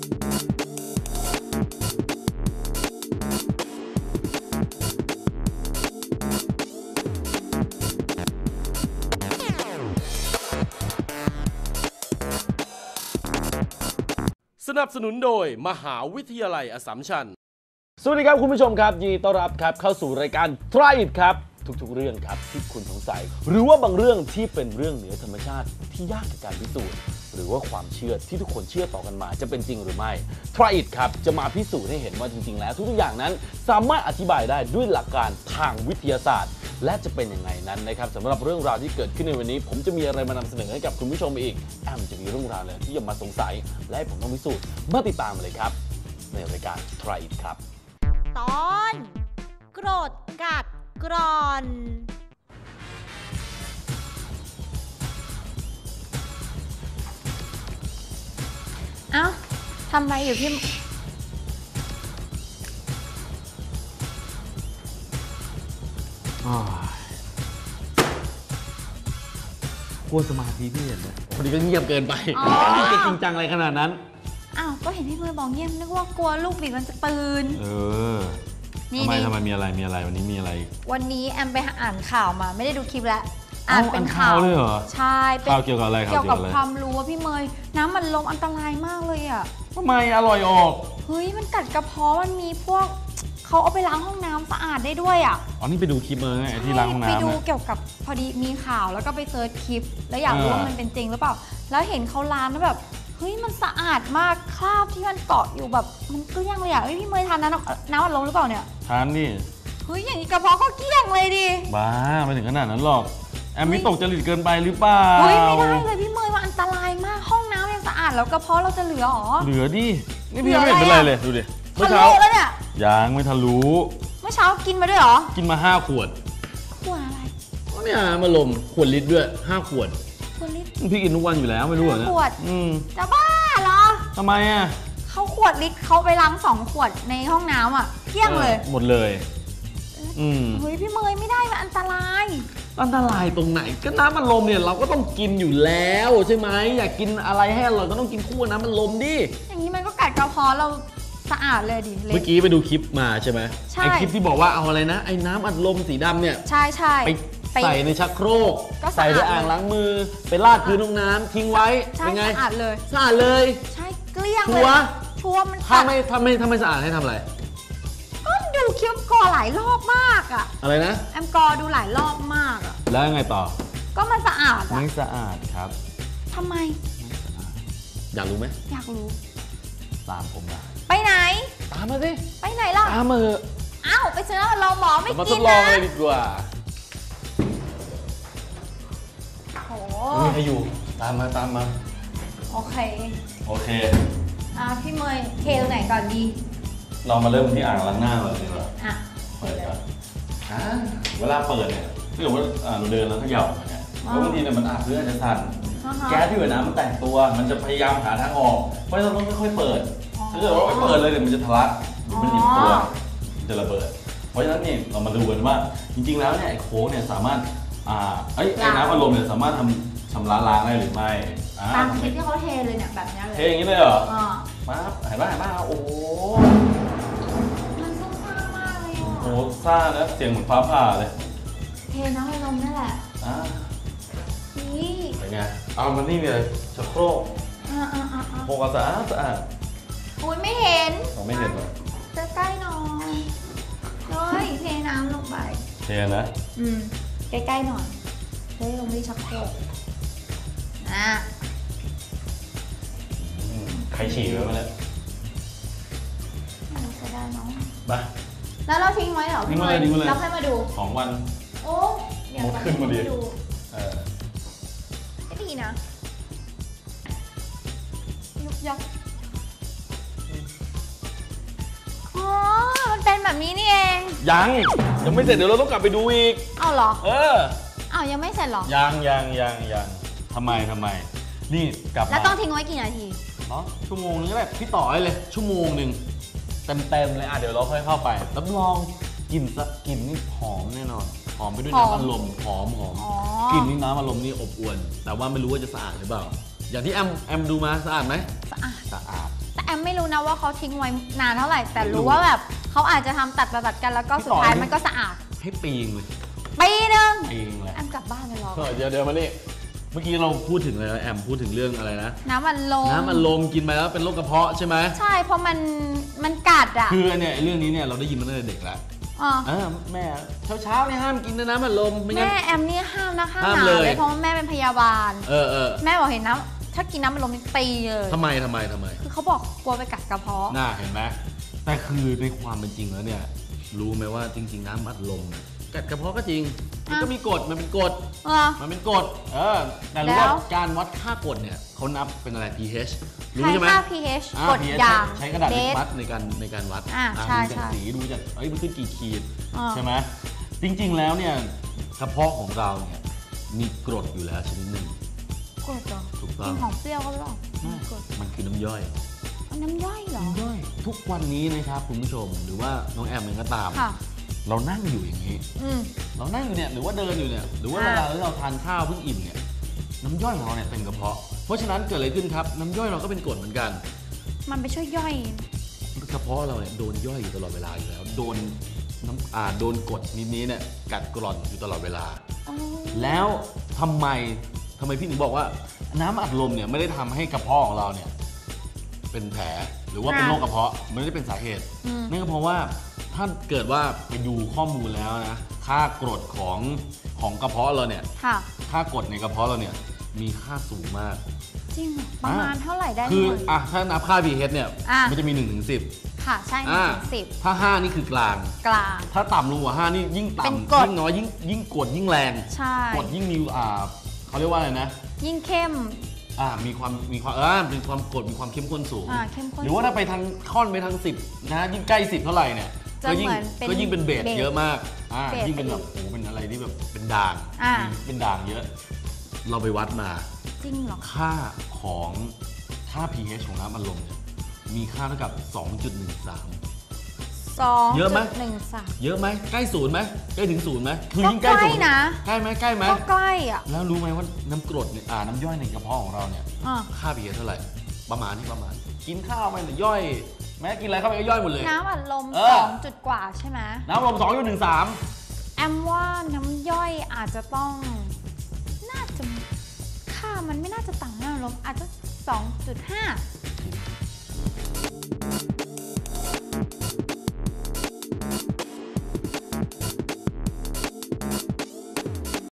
สนับสนุนโดยมหาวิทยาลัยอัสสัมชัญสวัสดีครับคุณผู้ชมครับยินดีต้อนรับครับเข้าสู่รายการ Try It ครับทุกๆเรื่องครับที่คุณสงสัยหรือว่าบางเรื่องที่เป็นเรื่องเหนือธรรมชาติที่ยากในการพิสูจน์หรือว่าความเชื่อที่ทุกคนเชื่อต่อกันมาจะเป็นจริงหรือไม่ Try It ครับจะมาพิสูจน์ให้เห็นว่าจริงๆแล้วทุกๆอย่างนั้นสามารถอธิบายได้ด้วยหลักการทางวิทยาศาสตร์และจะเป็นยังไงนั้นนะครับสำหรับเรื่องราวที่เกิดขึ้นในวันนี้ผมจะมีอะไรมานำเสนอให้กับคุณผู้ชมอีกแอมจะมีเรื่องราวอะไรที่จะมาสงสัยและให้ผมต้องพิสูจน์มาติดตามเลยครับในรายการ Try It ครับตอนโกรธกัดกร่อนเอ้าทำไรอยู่พี่กลัวสมาธิพี่เห็นไหมคนนี้ก็เงียบเกินไปจะจริงจังอะไรขนาดนั้นอ้าวก็เห็นพี่เมย์บอกเงียบนึกว่ากลัวลูกบิดมันจะตื่นทำไมมีอะไรวันนี้มีอะไรวันนี้แอมไปอ่านข่าวมาไม่ได้ดูคลิปแล้วเป็นข่าวเลยเหรอใช่ข่าวเกี่ยวกับอะไรเกี่ยวกับความรู้ว่าพี่เมย์น้ำมันลมอันตรายมากเลยอ่ะทำไมอร่อยออกเฮ้ยมันกัดกระเพาะมันมีพวกเขาเอาไปล้างห้องน้ำสะอาดได้ด้วยอ่ะอ๋อนี่ไปดูคลิปมาไงที่ล้างห้องน้ำไปดูเกี่ยวกับพอดีมีข่าวแล้วก็ไปเซิร์ชคลิปแล้วอยากรู้ว่ามันเป็นจริงหรือเปล่าแล้วเห็นเขาล้างแล้วแบบเฮ้ยมันสะอาดมากคราบที่มันเกาะอยู่แบบมันเกลี้ยงเลยอ่ะพี่เมย์ทานน้ำอัดลมหรือเปล่าเนี่ยทานดิเฮ้ยอย่างนี้กระเพาะก็เกลี้ยงเลยดิบ้าไม่ถึงขนาดนั้นหรอกแอมมิตกจริตเกินไปหรือเปล่าเฮ้ยไม่ได้เลยพี่เมย์มันอันตรายมากห้องน้ำยังสะอาดแล้วกระเพาะเราจะเหลือหรอเหลือดินี่พี่ไม่เห็นเป็นไรเลยดูดิเมื่อเช้าแล้วเนี่ยยังไม่ทะลุเมื่อเช้ากินมาด้วยหรอกินมา5 ขวดอะไรเนี่ยมาลมขวดลิตรด้วย5 ขวดพี่กินทุกวันอยู่แล้วไม่รู้เหรอเนี่ยขวดจะบ้าเหรอทำไมอ่ะเขาขวดลิตรเขาไปล้าง2 ขวดในห้องน้ำอ่ะเกลี้ยงเลยหมดเลยเฮ้ยพี่เมย์ไม่ได้มันอันตรายตรงไหนก็น้ำมันลมเนี่ยเราก็ต้องกินอยู่แล้วใช่ไหมอยากกินอะไรให้อร่อยก็ต้องกินคู่น้ำมันลมดิอย่างนี้มันก็กัดกระเพาะเราสะอาดเลยดิเมื่อกี้ไปดูคลิปมาใช่ไหมไอคลิปที่บอกว่าเอาอะไรนะไอ้น้ำอัดลมสีดำเนี่ยใช่ไปใส่ในชักโครกใส่ในอ่างล้างมือไปราดพื้นห้องน้ำทิ้งไว้เป็นไงสะอาดเลยใช่เกลี้ยงเลยชัวร์มันถ้าไม่สะอาดให้ทำอะไรก็ดูคลิปกอหลายรอบมากอะอะไรนะแอมกอดูหลายรอบมากอะแล้วยังไงต่อก็มันสะอาดไม่สะอาดครับทำไมไม่สะอาดอยากรู้ไหมอยากรู้ตามผมมาไปไหนตามมาสิไปไหนล่ะตามมาเถอะอ้าวไปซื้อเราหมอไม่กินนะมาทดลองเลยดีกว่าไม่มีใครอยู่ตามมาโอเคพี่เมย์เทลไหนก่อนดีเรามาเริ่มที่อ่างล้างหน้าเลยดีกว่าเปิดก่อนเวลาเปิดเนี่ยถ้าเกิดว่าเราเดินแล้วเขย่าเนี่ยเพราะบางทีเนี่ยมันอาจจะสั่นแก๊สที่อยู่ในน้ำมันแตกตัวมันจะพยายามหาทางออกเพราะฉะนั้นเราต้องค่อยๆเปิดถ้าเกิดว่าไม่เปิดเลยเนี่ยมันจะทะลักหรือมันหนีบตัวจะระเบิดเพราะฉะนั้นเนี่ยเรามาดูกันว่าจริงๆแล้วเนี่ยไอ้โค้กเนี่ยสามารถไอ้น้ำอารมณ์เนี่ยสามารถทำชำระล้างได้หรือไม่ตามคลิปที่เขาเทเลยเนี่ยแบบนี้เลยเทอย่างนี้เลยเหรอมาเห็นป่ะโอ้โหมันซ่ามากเลยโอ้ซ่านะเสียงเหมือนฟ้าผ่าเลยเทน้ำอารมณ์นั่นแหละนี่เป็นไงเอามันนี่เลยชักโครกโครกสะอาดอุ้ยไม่เห็นไม่เห็นเลยจะใกล้หน่อยเลยเทน้ำลงไปเทนะใกล้ๆหน่อยเฮ้ยลงที่ชักโครกใครฉี่ไว้มาแล้วจะได้น้องมาแล้วเราทิ้งไว้เหรอทิ้งไว้เลยเราให้มาดู 2 วันโอ้เดี๋ยวขึ้นมาดูไม่ดีนะยุบยับมันเป็นแบบนี้นี่เองยังไม่เสร็จเดี๋ยวเราต้องกลับไปดูอีกเอาเหรอยังไม่เสร็จหรอยังทำไมนี่กลับมาแล้วต้องทิ้งไว้กี่นาทีชั่วโมงนึงก็ได้พี่ต่อเลยชั่วโมงนึงเต็มเลยเดี๋ยวเราค่อยเข้าไปรับรองกลิ่นนี่หอมแน่นอนหอมไปด้วยน้ำอารมณ์หอมกลิ่นนี่น้ำอารมณ์นี่อบอวลแต่ว่าไม่รู้ว่าจะสะอาดหรือเปล่าอย่างที่แอมดูมาสะอาดไหมสะอาดแต่อมไม่รู้นะว่าเขาทิ้งไว้นานเท่าไหร่แต่รู้ว่าแบบเขาอาจจะทำตัดไปตัดกันแล้วก็สุดท้ายมันก็สะอาดให้ปีงเลยปีนึงเลยแอมกลับบ้านไปรอเดี๋ยวมานี่เมื่อกี้เราพูดถึงอะไรแอมพูดถึงเรื่องอะไรนะน้ำอัดลมกินไปแล้วเป็นโรคกระเพาะใช่ไหมใช่เพราะมันกัดอ่ะคือเนี่ยเรื่องนี้เนี่ยเราได้ยินมาตั้งแต่เด็กแล้วแม่เช้าเนี่ยห้ามกินน้ำอัดลมแม่แอมนี่ห้ามนะห้ามเลยเพราะแม่เป็นพยาบาลแม่บอกเห็นน้ำถ้ากินน้ำอัดลมนี่ตีเลยทำไมคือเขาบอกกลัวไปกัดกระเพาะน่าเห็นไหมแต่คือในความเป็นจริงแล้วเนี่ยรู้ไหมว่าจริงๆน้ำอัดลมกัดกระเพาะก็จริงมันก็มีกฎมันเป็นกฎแต่รู้ว่าการวัดค่ากฎเนี่ยเขานับเป็นอะไร pH รู้ใช่ไหมค่า pH กฎยางใช้กระดาษวัดในการวัดใช่ดูจากสีดูจากมันขึ้นกี่ขีดใช่ไหมจริงๆแล้วเนี่ยกระเพาะของเราเนี่ยมีกรดอยู่แล้วชนิดหนึ่งกรดเหรอถูกต้องกินของเปรี้ยวก็ไม่ต้องมันคือน้ำย่อยน้ำย่อยเหรอน้ำย่อยทุกวันนี้นะครับคุณผู้ชมหรือว่าน้องแอมเองก็ตามเรานั่งอยู่อย่างนี้เรานั่งอยู่เนี่ยหรือว่าเดินอยู่เนี่ยหรือว่าเวลาเราทานข้าวเพิ่งอิ่มเนี่ยน้ำย่อยของเราเนี่ยเป็นกระเพาะเพราะฉะนั้นเกิดอะไรขึ้นครับน้ำย่อยเราก็เป็นกรดเหมือนกันมันไปช่วยย่อยกระเพาะเราเนี่ยโดนย่อยอยู่ตลอดเวลาอยู่แล้วโดนกรดชนิดนี้เนี่ยกัดกร่อนอยู่ตลอดเวลาแล้วทำไมพี่หนึ่งบอกว่าน้ำอัดลมเนี่ยไม่ได้ทำให้กระเพาะของเราเนี่ยเป็นแผลหรือว่าเป็นโรคกระเพาะไม่ได้เป็นสาเหตุนั่นก็เพราะว่าถ้าเกิดว่าไปดูข้อมูลแล้วนะค่ากรดของกระเพาะเราเนี่ยค่ากรดในกระเพาะเราเนี่ยมีค่าสูงมากจริงประมาณเท่าไหร่ได้คือถ้านับค่า pH เนี่ยมันจะมี1 ถึง 10 ค่ะใช่1 ถึง 10 ถ้า5นี่คือกลางถ้าต่ำลงกว่า5นี่ยิ่งต่ำยิ่งน้อยยิ่งกรดยิ่งแรงกรดยิ่งมีเขาเรียกว่าอะไรนะยิ่งเข้มมีความกรดมีความเข้มข้นสูงหรือว่าถ้าไปทางค่อนไปทาง10นะยิ่งใกล้10เท่าไหร่เนี่ยก็ยิ่งเป็นเบสเยอะมากยิ่งเป็นแบบโอ้เป็นอะไรที่แบบเป็นด่างเยอะเราไปวัดมาจริงเหรอค่า pH ของน้ำอัดลมเนี่ยมีค่าเท่ากับ 2.13 เยอะไหมเยอะไหมใกล้ศูนย์ไหมใกล้ถึงศูนย์ไหมคือยิ่งใกล้ศูนย์นะใกล้ไหมก็ใกล้อะแล้วรู้ไหมว่าน้ำกรดเนี่ยน้ำย่อยในกระเพาะของเราเนี่ยค่า pH เท่าไหร่ประมาณกินข้าวไปแต่ย่อยแม้กินอะไรเข้าไปก็ย่อยหมดเลยน้ำอัดลม2 จุดกว่าใช่ไหมน้ำอัดลม 2.13 แอมว่าน้ำย่อยอาจจะต้องน่าจะค่ามันไม่น่าจะต่างน้ำอัดลมอาจจะ 2.5